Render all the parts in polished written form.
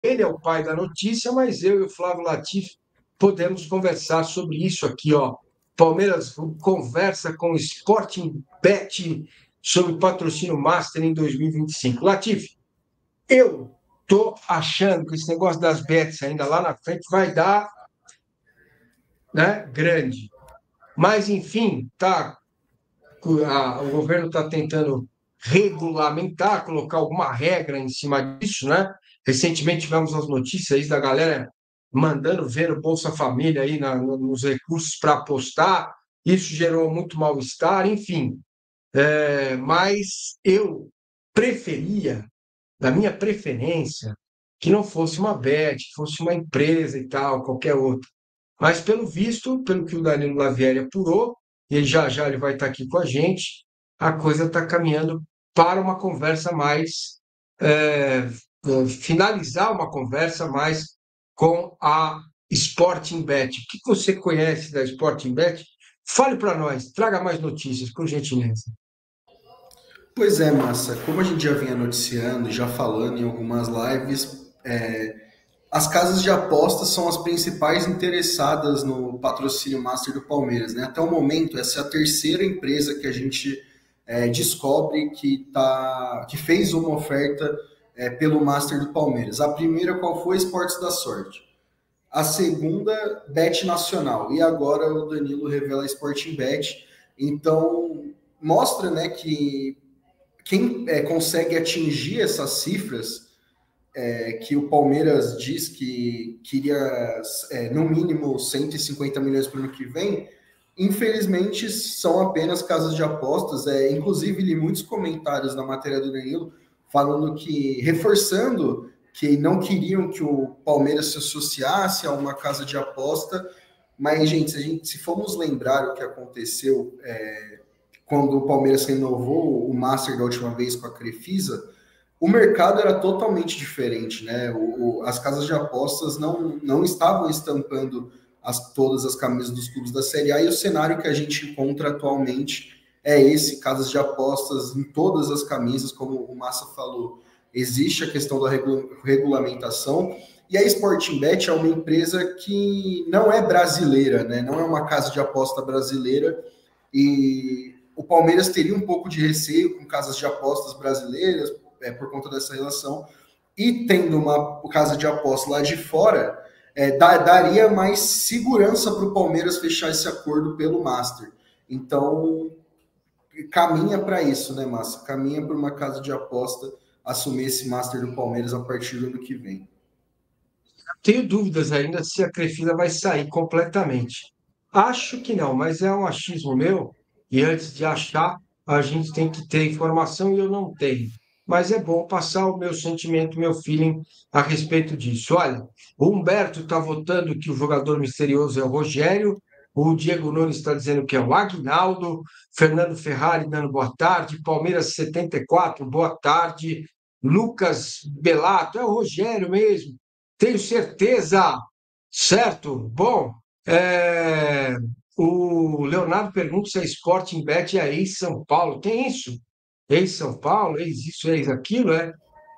Ele é o pai da notícia, mas eu e o Flávio Latif podemos conversar sobre isso aqui, ó. Palmeiras conversa com o Sporting Bet sobre patrocínio Master em 2025. Latif, eu tô achando que esse negócio das bets ainda lá na frente vai dar, né, grande. Mas, enfim, o governo está tentando regulamentar, colocar alguma regra em cima disso, né? Recentemente tivemos as notícias aí da galera mandando ver o Bolsa Família aí nos recursos para apostar, isso gerou muito mal-estar, enfim. Mas eu preferia, na minha preferência, que não fosse uma Bet, que fosse uma empresa e tal, qualquer outra. Mas, pelo visto, pelo que o Danilo Lavieri apurou, e já já ele vai estar aqui com a gente, a coisa está caminhando para uma conversa mais, finalizar uma conversa mais com a Sporting Bet. O que você conhece da Sporting Bet? Fale para nós, traga mais notícias, por gentileza. Pois é, Massa. Como a gente já vinha noticiando e já falando em algumas lives, as casas de apostas são as principais interessadas no patrocínio Master do Palmeiras, né? Até o momento, essa é a terceira empresa que a gente descobre que fez uma oferta pelo Master do Palmeiras. A primeira, qual foi? Esportes da Sorte. A segunda, Bet Nacional. E agora o Danilo revela a Sporting Bet. Então, mostra, né, que quem consegue atingir essas cifras que o Palmeiras diz que queria no mínimo 150 milhões para o ano que vem, infelizmente são apenas casas de apostas. Inclusive, li muitos comentários na matéria do Danilo falando que, reforçando que não queriam que o Palmeiras se associasse a uma casa de aposta, mas, gente, se formos lembrar o que aconteceu quando o Palmeiras renovou o Master da última vez com a Crefisa, o mercado era totalmente diferente, né? As casas de apostas não estavam estampando todas as camisas dos clubes da Série A, e o cenário que a gente encontra atualmente é esse: casas de apostas em todas as camisas, como o Massa falou. Existe a questão da regulamentação, e a Sporting Bet é uma empresa que não é brasileira, né? Não é uma casa de aposta brasileira, e o Palmeiras teria um pouco de receio com casas de apostas brasileiras, por conta dessa relação, e tendo uma casa de aposta lá de fora, daria mais segurança para o Palmeiras fechar esse acordo pelo Master. Então, caminha para isso, né, Massa? Caminha para uma casa de aposta assumir esse Master do Palmeiras a partir do ano que vem. Tenho dúvidas ainda se a Crefisa vai sair completamente. Acho que não, mas é um achismo meu, e antes de achar, a gente tem que ter informação e eu não tenho. Mas é bom passar o meu sentimento, o meu feeling a respeito disso. Olha, o Humberto está votando que o jogador misterioso é o Rogério, o Diego Nunes está dizendo que é o Aguinaldo, Fernando Ferrari dando boa tarde, Palmeiras 74, boa tarde, Lucas Belato, é o Rogério mesmo. Tenho certeza, certo? Bom, o Leonardo pergunta se a Sporting Bet é ex-São Paulo. Tem isso? Ex-São Paulo, ex-isso, ex-aquilo, é?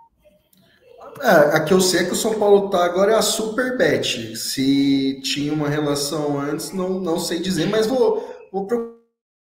A que eu sei é que o São Paulo tá agora é a Super Bet. Se tinha uma relação antes, não sei dizer, mas vou procurar.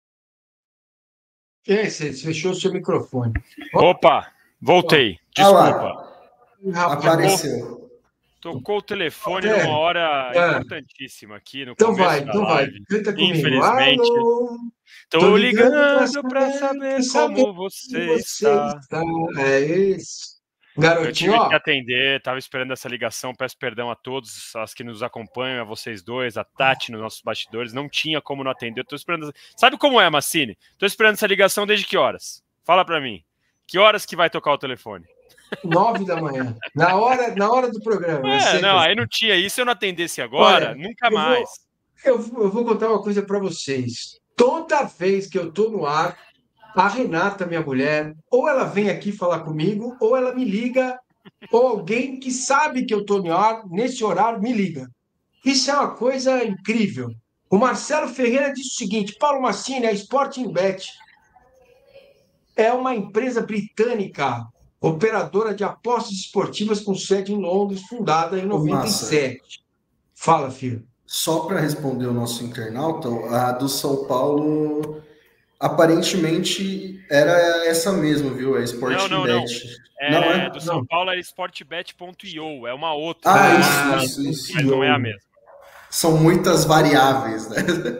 Você fechou o seu microfone. Opa, voltei. Ah Desculpa. lá, Rapaz, apareceu. Tocou o telefone é, numa hora é. importantíssima aqui no Então começo vai, da então vai. live. Canta comigo. Infelizmente, Alô, tô tô ligando ligando para pra saber saber como como você você está. está. É isso. Eu Garotinho, tive que ó. atender, estava esperando essa ligação. Peço perdão a todos as que nos acompanham, a vocês dois, a Tati nos nossos bastidores. Não tinha como não atender. Eu tô esperando. Sabe como é, Massini? Tô esperando essa ligação desde que horas? Fala para mim. Que horas que vai tocar o telefone? 9 da manhã. Na hora do programa, é sempre Não, aí assim. não tinha isso. Se eu não atendesse agora, Olha, nunca eu vou, mais. eu vou contar uma coisa para vocês. Toda vez que eu estou no ar, a Renata, minha mulher, ou ela vem aqui falar comigo, ou ela me liga, ou alguém que sabe que eu estou no ar, nesse horário, me liga. Isso é uma coisa incrível. O Marcelo Ferreira disse o seguinte: Paulo Massini, a Sporting Bet é uma empresa britânica operadora de apostas esportivas com sede em Londres, fundada em 97. Fala, filho. Só para responder o nosso internauta, a do São Paulo aparentemente era essa mesmo, viu? É Sportingbet. Não. Do São Paulo é sportbet.io, é uma outra. Isso. Mas não é a mesma. São muitas variáveis, né?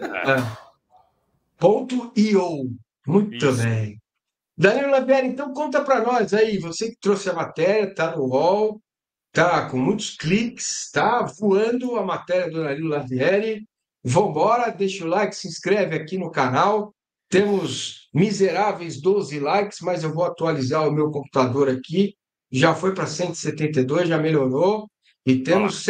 .io. Muito bem. Danilo Lavieri, então conta para nós aí, você que trouxe a matéria, está no UOL, está com muitos cliques, está voando a matéria do Danilo Lavieri. Vambora, deixa o like, se inscreve aqui no canal. Temos miseráveis 12 likes, mas eu vou atualizar o meu computador aqui. Já foi para 172, já melhorou. E temos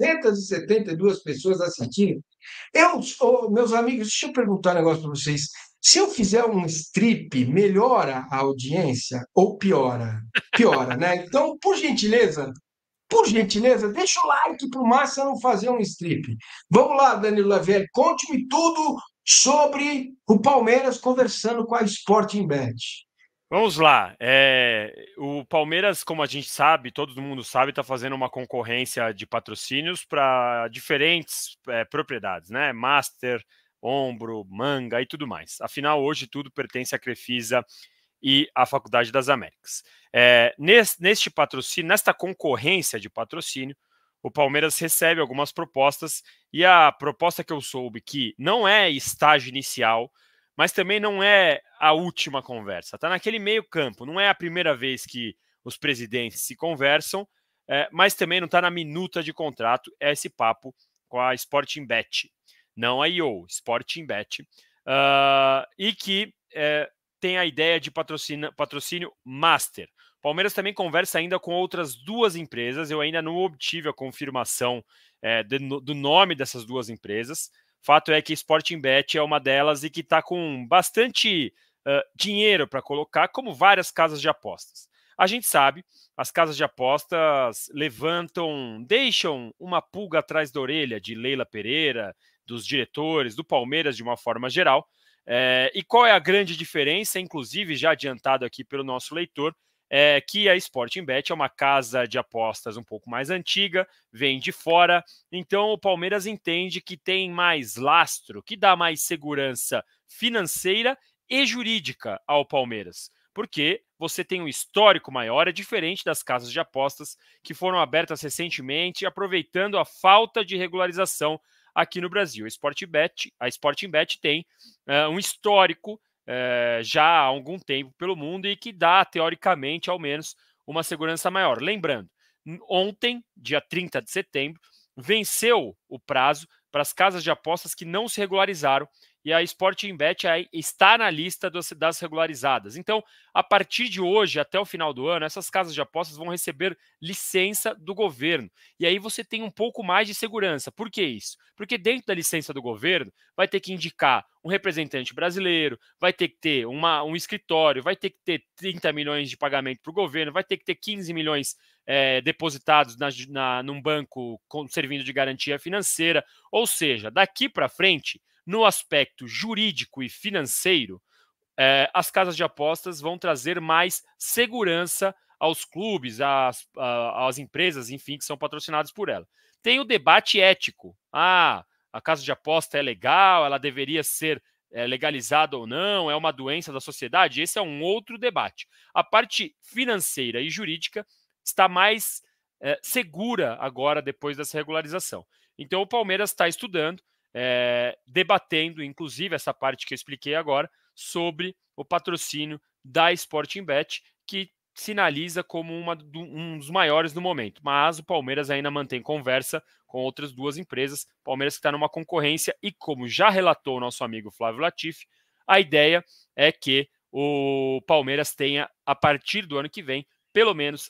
772 pessoas assistindo. Meus amigos, deixa eu perguntar um negócio para vocês. Se eu fizer um strip, melhora a audiência ou piora? Piora, né? Então, por gentileza, deixa o like para o Massa não fazer um strip. Vamos lá, Danilo Lavieri, conte-me tudo sobre o Palmeiras conversando com a Sportingbet. Vamos lá. O Palmeiras, como a gente sabe, todo mundo sabe, está fazendo uma concorrência de patrocínios para diferentes propriedades, né? Master, Ombro, Manga e tudo mais. Afinal, hoje tudo pertence à Crefisa e à Faculdade das Américas. Neste patrocínio, nesta concorrência de patrocínio, o Palmeiras recebe algumas propostas e a proposta que eu soube que não é estágio inicial, mas também não é a última conversa. Está naquele meio campo, não é a primeira vez que os presidentes se conversam, mas também não está na minuta de contrato, é esse papo com a Sportingbet, não a IO, Sportingbet, e que tem a ideia de patrocínio master. O Palmeiras também conversa ainda com outras duas empresas, eu ainda não obtive a confirmação do nome dessas duas empresas. Fato é que a Sportingbet é uma delas e que está com bastante dinheiro para colocar, como várias casas de apostas. A gente sabe, as casas de apostas deixam uma pulga atrás da orelha de Leila Pereira, dos diretores, do Palmeiras de uma forma geral. E qual é a grande diferença, inclusive já adiantado aqui pelo nosso leitor, é que a Sportingbet é uma casa de apostas um pouco mais antiga, vem de fora, então o Palmeiras entende que tem mais lastro, que dá mais segurança financeira e jurídica ao Palmeiras, porque você tem um histórico maior, é diferente das casas de apostas que foram abertas recentemente, aproveitando a falta de regularização aqui no Brasil. A Sportingbet tem um histórico já há algum tempo pelo mundo e que dá, teoricamente, ao menos, uma segurança maior. Lembrando, ontem, dia 30 de setembro, venceu o prazo para as casas de apostas que não se regularizaram e a Sportingbet está na lista das regularizadas. Então, a partir de hoje, até o final do ano, essas casas de apostas vão receber licença do governo. E aí você tem um pouco mais de segurança. Por que isso? Porque dentro da licença do governo, vai ter que indicar um representante brasileiro, vai ter que ter um escritório, vai ter que ter 30 milhões de pagamento para o governo, vai ter que ter 15 milhões depositados num banco servindo de garantia financeira. Ou seja, daqui para frente, no aspecto jurídico e financeiro, as casas de apostas vão trazer mais segurança aos clubes, às empresas, enfim, que são patrocinadas por ela. Tem o debate ético. A casa de aposta é legal, ela deveria ser legalizada ou não, é uma doença da sociedade? Esse é um outro debate. A parte financeira e jurídica está mais segura agora, depois dessa regularização. Então, o Palmeiras está estudando, debatendo, inclusive, essa parte que eu expliquei agora, sobre o patrocínio da Sportingbet, que sinaliza como um dos maiores no momento. Mas o Palmeiras ainda mantém conversa com outras duas empresas. O Palmeiras está numa concorrência e, como já relatou o nosso amigo Flávio Latifi, a ideia é que o Palmeiras tenha, a partir do ano que vem, pelo menos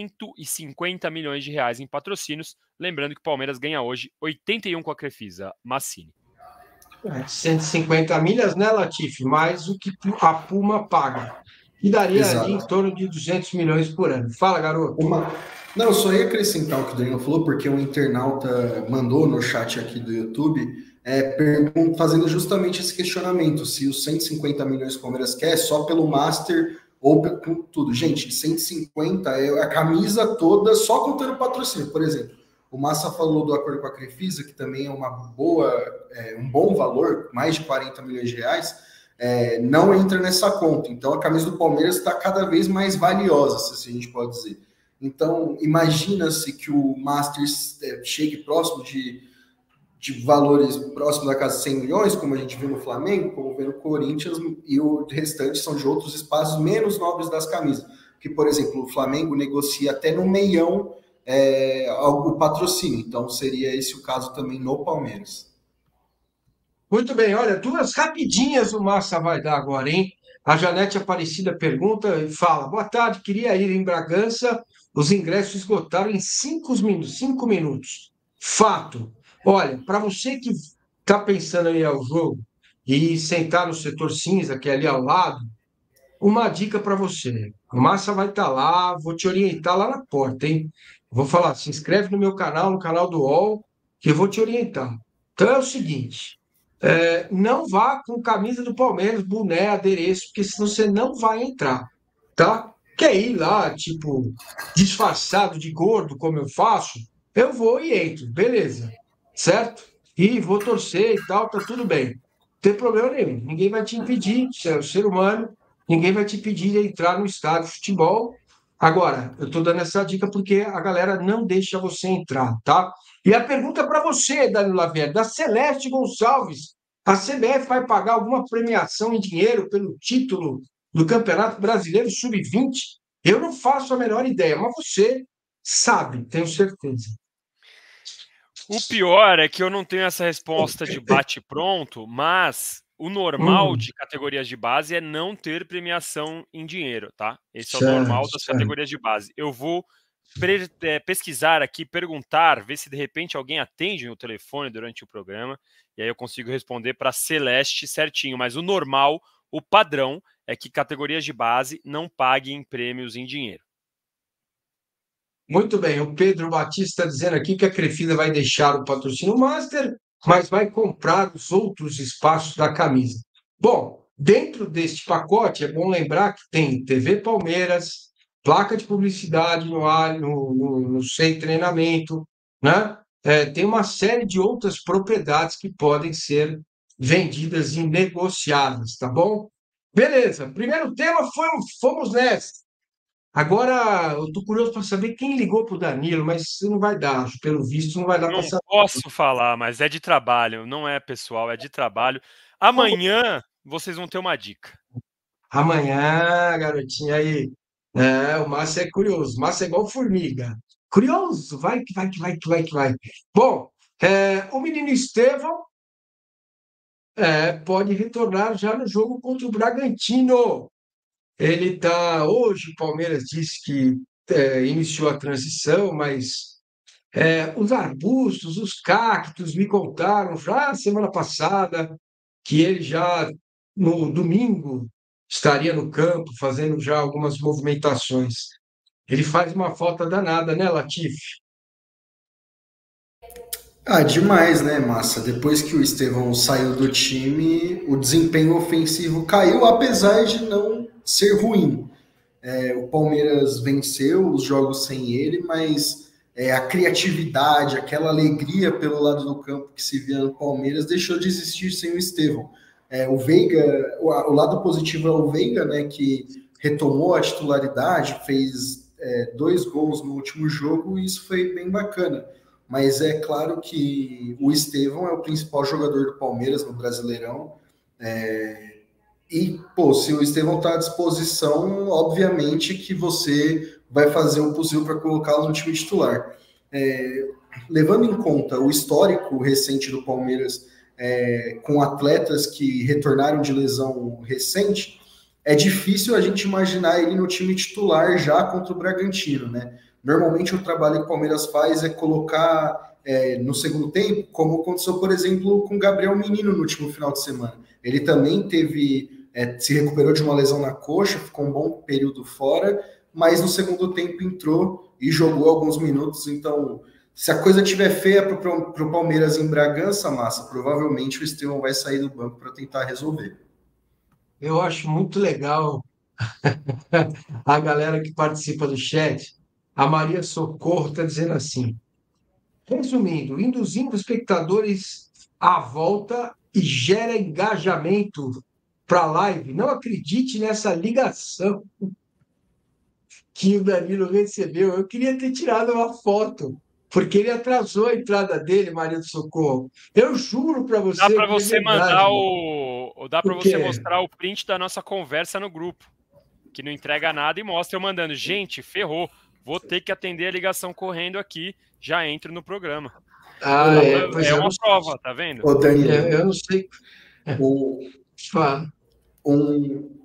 150 milhões de reais em patrocínios. Lembrando que o Palmeiras ganha hoje 81 com a Crefisa. Massini. 150 milhas, né, Latifi? Mais o que a Puma paga. E daria ali em torno de 200 milhões por ano. Fala, garoto. Não, eu só ia acrescentar o que o Daniel falou, porque um internauta mandou no chat aqui do YouTube fazendo justamente esse questionamento, se os 150 milhões que o Palmeiras quer é só pelo Master ou com tudo. Gente, 150 é a camisa toda, só contando o patrocínio. Por exemplo, o Massa falou do acordo com a Crefisa, que também é uma boa, um bom valor, mais de 40 milhões de reais, não entra nessa conta. Então, a camisa do Palmeiras está cada vez mais valiosa, se assim a gente pode dizer. Então, imagina-se que o Masters chegue próximo de valores próximos da casa de 100 milhões, como a gente viu no Flamengo, como vê no Corinthians, e o restante são de outros espaços menos nobres das camisas. Que, por exemplo, o Flamengo negocia até no meião o patrocínio. Então, seria esse o caso também no Palmeiras. Muito bem, olha, 2 rapidinhas o Massa vai dar agora, hein? A Janete Aparecida pergunta e fala: boa tarde, queria ir em Bragança, os ingressos esgotaram em 5 minutos. 5 minutos. Fato. Olha, para você que está pensando em ir ao jogo e sentar no setor cinza, que é ali ao lado, uma dica para você. O Massa vai estar lá, vou te orientar lá na porta, hein? Vou falar, se inscreve no meu canal, no canal do UOL, que eu vou te orientar. Então é o seguinte, não vá com camisa do Palmeiras, boné, adereço, porque senão você não vai entrar, tá? Quer ir lá, tipo, disfarçado de gordo, como eu faço? Eu vou e entro, beleza, certo? E vou torcer e tal, tá tudo bem. Não tem problema nenhum, ninguém vai te impedir, você é um ser humano, ninguém vai te pedir de entrar no estádio de futebol. Agora, eu estou dando essa dica porque a galera não deixa você entrar, tá? E a pergunta para você, Danilo Lavieri, da Celeste Gonçalves: a CBF vai pagar alguma premiação em dinheiro pelo título do Campeonato Brasileiro Sub-20? Eu não faço a menor ideia, mas você sabe, tenho certeza. O pior é que eu não tenho essa resposta de bate-pronto, mas o normal de categorias de base é não ter premiação em dinheiro, tá? Esse é o normal das categorias de base. Eu vou pesquisar aqui, perguntar, ver se de repente alguém atende no telefone durante o programa, e aí eu consigo responder para Celeste certinho. Mas o normal, o padrão, é que categorias de base não paguem prêmios em dinheiro. Muito bem, o Pedro Batista está dizendo aqui que a Crefisa vai deixar o patrocínio Master, mas vai comprar os outros espaços da camisa. Bom, dentro deste pacote, é bom lembrar que tem TV Palmeiras, placa de publicidade no Sem Treinamento, né? Tem uma série de outras propriedades que podem ser vendidas e negociadas, tá bom? Beleza, primeiro tema fomos nessa. Agora, eu estou curioso para saber quem ligou para o Danilo, mas não vai dar, pelo visto, não vai dar para Não saber. posso falar, mas é de trabalho, não é pessoal, é de trabalho. Amanhã vocês vão ter uma dica. Amanhã, garotinha aí. O Márcio é curioso. O Márcio é igual formiga. Curioso, vai que vai, que vai, que vai, que vai. Bom, o menino Estevão pode retornar já no jogo contra o Bragantino. Ele está. Hoje, o Palmeiras disse que iniciou a transição, mas os arbustos, os cactos me contaram já semana passada que ele já no domingo estaria no campo fazendo já algumas movimentações. Ele faz uma falta danada, né, Latifi? Demais, né, Massa? Depois que o Estevão saiu do time, o desempenho ofensivo caiu, apesar de não ser ruim. O Palmeiras venceu os jogos sem ele, mas a criatividade, aquela alegria pelo lado do campo que se via no Palmeiras deixou de existir sem o Estevão. O Veiga, o lado positivo é o Veiga, né, que retomou a titularidade, fez 2 gols no último jogo, e isso foi bem bacana. Mas é claro que o Estevão é o principal jogador do Palmeiras no Brasileirão. E, se o Estevão está à disposição, obviamente que você vai fazer o possível para colocá-lo no time titular. Levando em conta o histórico recente do Palmeiras, com atletas que retornaram de lesão recente, é difícil a gente imaginar ele no time titular já contra o Bragantino, né? Normalmente o trabalho que o Palmeiras faz é colocar no segundo tempo, como aconteceu, por exemplo, com o Gabriel Menino no último final de semana. Ele também se recuperou de uma lesão na coxa, ficou um bom período fora, mas no segundo tempo entrou e jogou alguns minutos. Então, se a coisa estiver feia para o Palmeiras em Bragança, Massa, provavelmente o Estevão vai sair do banco para tentar resolver. Eu acho muito legal A galera que participa do chat, a Maria Socorro está dizendo assim: resumindo, induzindo espectadores à volta e gera engajamento para a live. Não acredite nessa ligação que o Danilo recebeu. Eu queria ter tirado uma foto, porque ele atrasou a entrada dele, Maria do Socorro. Eu juro para Dá você para que é você verdade. mandar o. Dá para O você quê? mostrar o print da nossa conversa no grupo, que não entrega nada e mostra eu mandando. Gente, ferrou. Vou ter que atender a ligação correndo aqui. Já entro no programa. Ah, pois É eu uma não, prova, tá vendo? Ô, Danilo, eu não sei. o, Fala. um,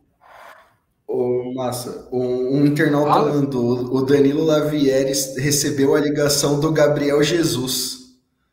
um internauta Fala. mandou, o Danilo Lavieres recebeu a ligação do Gabriel Jesus.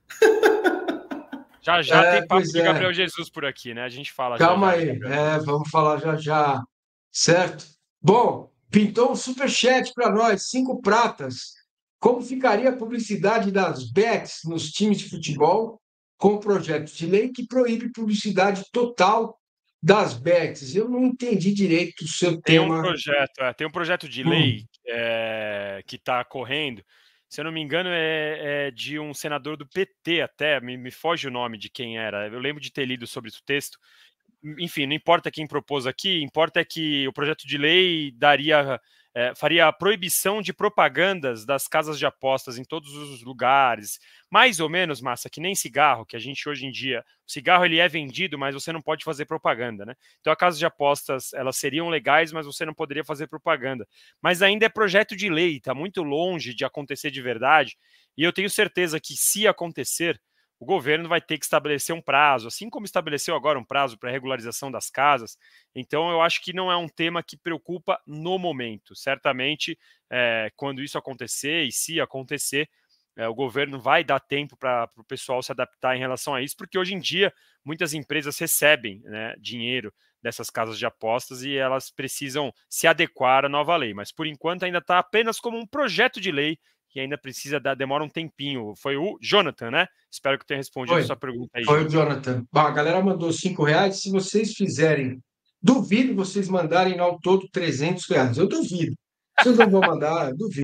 Já tem papo Pois de é. Gabriel Jesus por aqui, né? A gente fala Calma já. aí. Vamos falar já já. Certo? Bom, pintou um superchat para nós, 5 pratas. Como ficaria a publicidade das bets nos times de futebol com o projeto de lei que proíbe publicidade total das bets? Eu não entendi direito o seu tema. Tem um projeto de Hum. lei que está correndo. Se eu não me engano, é de um senador do PT até, me foge o nome de quem era. Eu lembro de ter lido sobre esse texto. Enfim, não importa quem propôs aqui, importa é que o projeto de lei faria a proibição de propagandas das casas de apostas em todos os lugares, mais ou menos, Massa, que nem cigarro, que a gente hoje em dia, o cigarro ele é vendido, mas você não pode fazer propaganda, né? Então a casa de apostas, elas seriam legais, mas você não poderia fazer propaganda. Mas ainda é projeto de lei, está muito longe de acontecer de verdade, e eu tenho certeza que se acontecer, o governo vai ter que estabelecer um prazo, assim como estabeleceu agora um prazo para a regularização das casas. Então, eu acho que não é um tema que preocupa no momento. Certamente, quando isso acontecer, e se acontecer, o governo vai dar tempo para o pessoal se adaptar em relação a isso, porque hoje em dia muitas empresas recebem, né, dinheiro dessas casas de apostas e elas precisam se adequar à nova lei. Mas, por enquanto, ainda está apenas como um projeto de lei que ainda demora um tempinho. Foi o Jonathan, né? Espero que tenha respondido a sua pergunta aí, Foi o Jonathan. Jonathan. Bom, a galera mandou R$ 5. Se vocês fizerem, duvido vocês mandarem ao todo R$ 300. Eu duvido. Vocês não vão mandar, duvido.